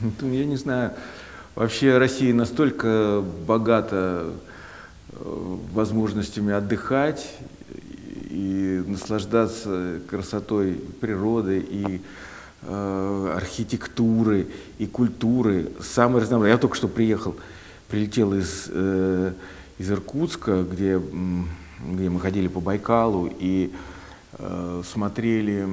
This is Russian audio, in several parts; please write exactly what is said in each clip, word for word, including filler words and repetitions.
Ну, я не знаю, вообще Россия настолько богата э, возможностями отдыхать и наслаждаться красотой природы и э, архитектуры и культуры. Самое разнообразное. Я только что приехал, прилетел из, э, из Иркутска, где, где мы ходили по Байкалу и э, смотрели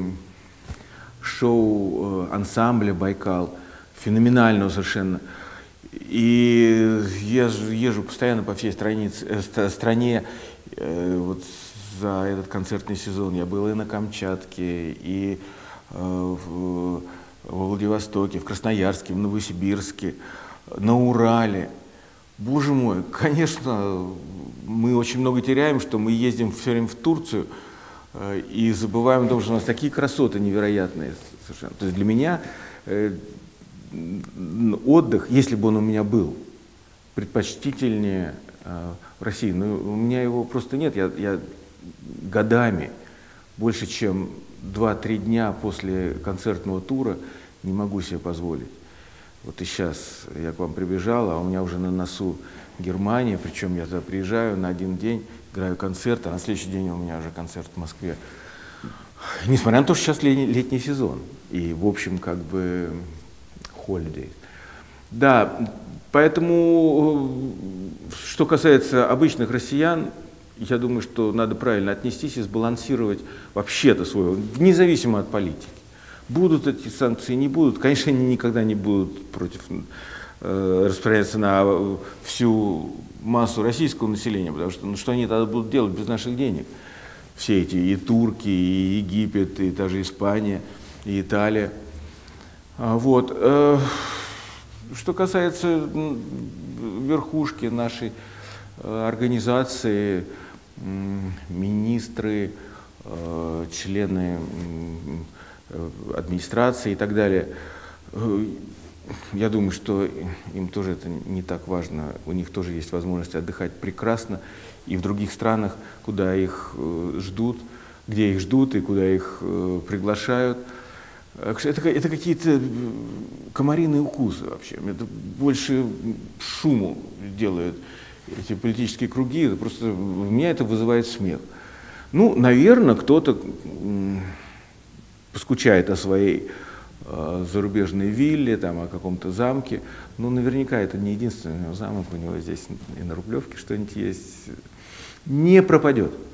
шоу э, ансамбля «Байкал». Феноменального совершенно. И я езжу постоянно по всей странице, э, стране. Э, вот за этот концертный сезон я был и на Камчатке, и э, в, во Владивостоке, в Красноярске, в Новосибирске, на Урале. Боже мой, конечно, мы очень много теряем, что мы ездим все время в Турцию э, и забываем о том, что у нас такие красоты невероятные совершенно. То есть для меня э, отдых, если бы он у меня был, предпочтительнее э, в России, но у меня его просто нет. Я, я годами, больше чем два-три дня после концертного тура не могу себе позволить. Вот и сейчас я к вам прибежал, а у меня уже на носу Германия, причем я туда приезжаю на один день, играю концерт, а на следующий день у меня уже концерт в Москве. Несмотря на то, что сейчас летний, летний сезон, и в общем как бы holiday. Да, поэтому, что касается обычных россиян, я думаю, что надо правильно отнестись и сбалансировать вообще-то свое, независимо от политики. Будут эти санкции, не будут. Конечно, они никогда не будут против, э, распространяться на всю массу российского населения, потому что ну, что они тогда будут делать без наших денег? Все эти и турки, и Египет, и даже Испания, и Италия. А, вот. Э, что касается верхушки нашей э, организации, министры, члены администрации и так далее. Я думаю, что им тоже это не так важно. У них тоже есть возможность отдыхать прекрасно и в других странах, куда их ждут, где их ждут и куда их приглашают. Это, это какие-то комариные укусы вообще. Это больше шуму делают эти политические круги, это просто у меня это вызывает смех. Ну, наверное, кто-то поскучает о своей э, зарубежной вилле, там, о каком-то замке, но наверняка это не единственный замок, у него здесь и на Рублевке что-нибудь есть, не пропадет.